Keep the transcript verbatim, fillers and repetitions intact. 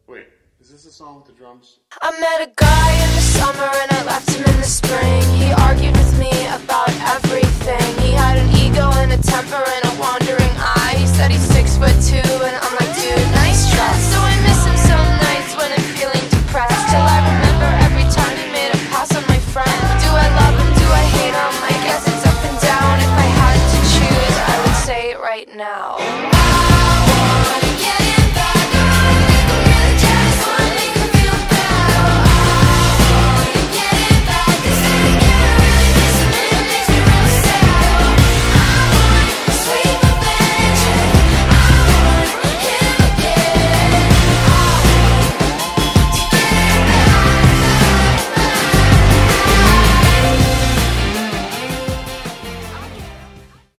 Wait, is this the song with the drums? I met a guy in the summer and I left him in the spring. He argued with me about everything. He had an ego and a temper and a wandering eye. He said he's six foot two and